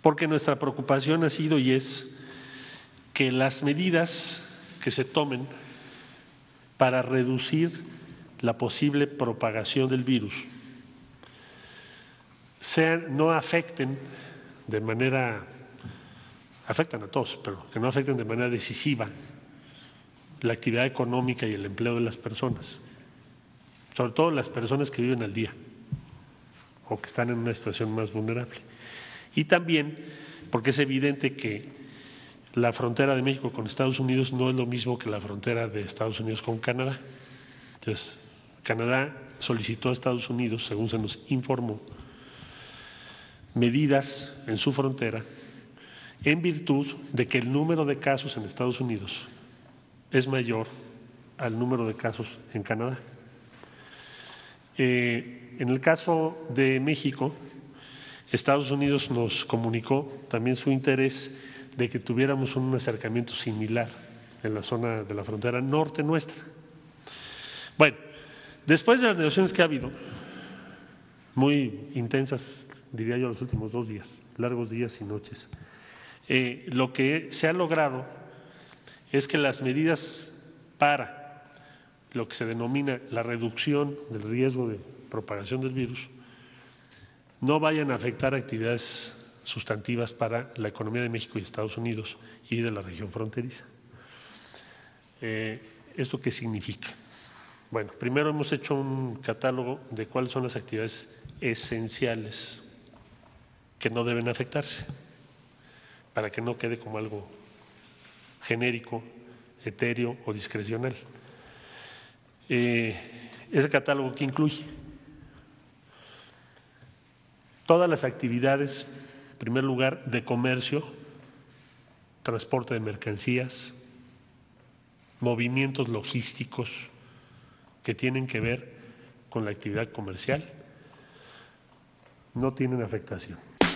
porque nuestra preocupación ha sido y es que las medidas que se tomen para reducir la posible propagación del virus no afecten de manera, afectan a todos, pero que no afecten de manera decisiva la actividad económica y el empleo de las personas, sobre todo las personas que viven al día o que están en una situación más vulnerable. Y también porque es evidente que la frontera de México con Estados Unidos no es lo mismo que la frontera de Estados Unidos con Canadá. Entonces, Canadá solicitó a Estados Unidos, según se nos informó, medidas en su frontera en virtud de que el número de casos en Estados Unidos es mayor al número de casos en Canadá. En el caso de México, Estados Unidos nos comunicó también su interés de que tuviéramos un acercamiento similar en la zona de la frontera norte nuestra. Bueno, después de las negociaciones que ha habido, muy intensas, diría yo, los últimos 2 días, largos días y noches, lo que se ha logrado es que las medidas para lo que se denomina la reducción del riesgo de propagación del virus no vayan a afectar actividades sustantivas para la economía de México y Estados Unidos y de la región fronteriza. ¿Esto qué significa? Bueno, primero hemos hecho un catálogo de cuáles son las actividades esenciales que no deben afectarse, para que no quede como algo genérico, etéreo o discrecional. Ese catálogo que incluye todas las actividades, en primer lugar, de comercio, transporte de mercancías, movimientos logísticos que tienen que ver con la actividad comercial, no tienen afectación.